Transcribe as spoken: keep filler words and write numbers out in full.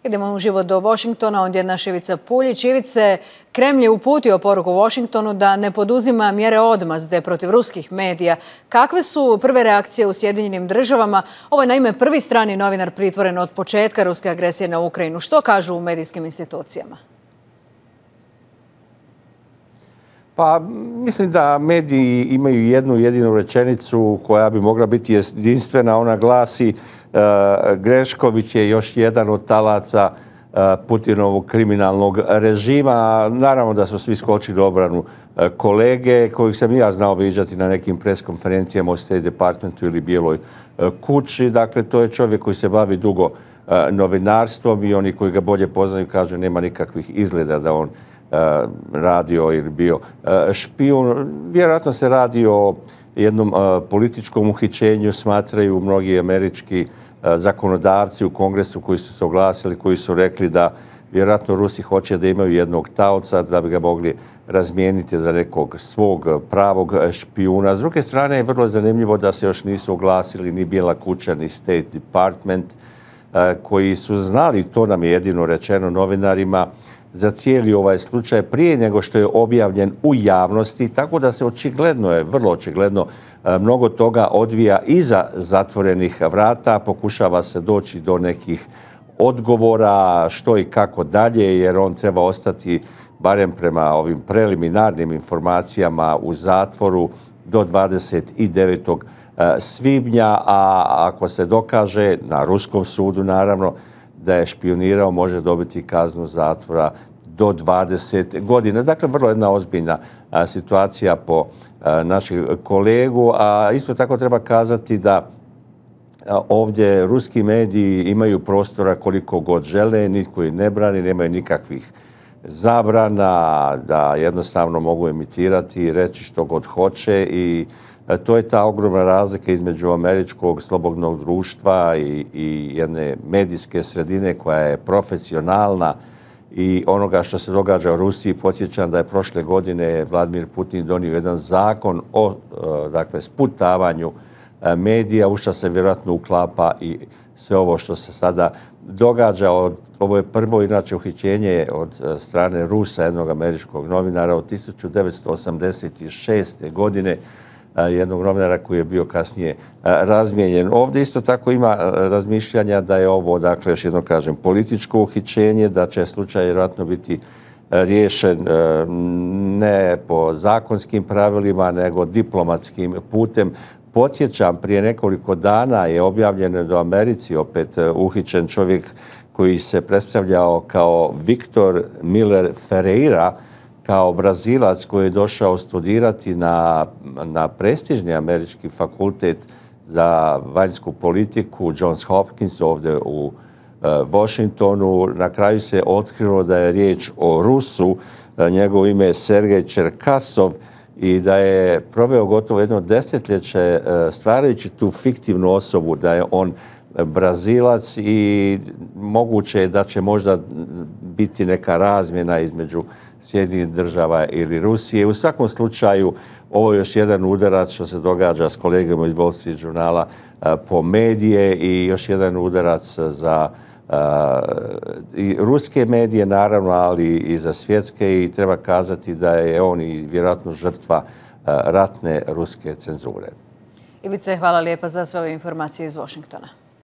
Idemo uživo do Washingtona, ondje je naš Ivica Puljić. Ivice, Kremlj je uputio poruku Washingtonu da ne poduzima mjere odmazde protiv ruskih medija. Kakve su prve reakcije u Sjedinjenim državama? Ovo je naime prvi strani novinar pritvoren od početka ruske agresije na Ukrajinu. Što kažu u medijskim institucijama? Pa mislim da mediji imaju jednu jedinu rečenicu koja bi mogla biti jedinstvena. Ona glasi: Grešković je još jedan od talaca Putinovog kriminalnog režima. Naravno da su svi skočili u obranu kolege kojih sam i ja znao viđati na nekim preskonferencijama u State Departmentu ili Bijeloj kući. Dakle, to je čovjek koji se bavi dugo novinarstvom i oni koji ga bolje poznaju kažu nema nikakvih izgleda da on radio ili bio špijun. Vjerojatno se radi o jednom političkom uhićenju, smatraju mnogi američki zakonodavci u Kongresu koji su se oglasili, koji su rekli da vjerojatno Rusi hoće da imaju jednog taoca da bi ga mogli razmijeniti za nekog svog pravog špijuna. S druge strane je vrlo zanimljivo da se još nisu oglasili ni Bijela kuća ni State Department koji su znali, to nam je jedino rečeno novinarima, za cijeli ovaj slučaj prije nego što je objavljen u javnosti, tako da se očigledno je, vrlo očigledno, mnogo toga odvija iza zatvorenih vrata, pokušava se doći do nekih odgovora što i kako dalje, jer on treba ostati, barem prema ovim preliminarnim informacijama, u zatvoru do dvadeset devetog svibnja, a ako se dokaže, na ruskom sudu naravno, da je špijunirao, može dobiti kaznu zatvora do dvadeset godina. Dakle, vrlo jedna ozbiljna situacija po naših kolegu, a isto tako treba kazati da ovdje ruski mediji imaju prostora koliko god žele, nitko ih ne brani, nemaju nikakvih zabrana, da jednostavno mogu emitirati i reći što god hoće i to je ta ogromna razlika između američkog slobodnog društva i, i jedne medijske sredine koja je profesionalna i onoga što se događa u Rusiji. Podsjećam da je prošle godine Vladimir Putin donio jedan zakon o dakle, sputavanju medija, u što se vjerojatno uklapa i sve ovo što se sada događa. Ovo je prvo inače uhićenje od strane Rusa, jednog američkog novinara od tisuću devetsto osamdeset šeste. godine, jednog novinara koji je bio kasnije razmijenjen. Ovdje isto tako ima razmišljanja da je ovo, dakle, još jedno kažem, političko uhićenje, da će slučaj vjerojatno biti riješen ne po zakonskim pravilima, nego diplomatskim putem. Podsjećam, prije nekoliko dana je objavljeno da u Americi opet uhićen čovjek koji se predstavljao kao Viktor Miller Ferreira, kao Brazilac koji je došao studirati na, na prestižni američki fakultet za vanjsku politiku Johns Hopkins ovdje u uh, Washingtonu. Na kraju se otkrilo da je riječ o Rusu, njegovo ime je Sergej Čerkasov i da je proveo gotovo jedno desetljeće uh, stvarajući tu fiktivnu osobu, da je on Brazilac i moguće je da će možda biti neka razmjena između Sjedinjenih država ili Rusije. U svakom slučaju, ovo je još jedan udarac što se događa s kolegama iz Wall Street žurnala po medije i još jedan udarac za uh, i ruske medije, naravno, ali i za svjetske i treba kazati da je on i vjerojatno žrtva uh, ratne ruske cenzure. Ivice, hvala lijepa za sve ove informacije iz Washingtona.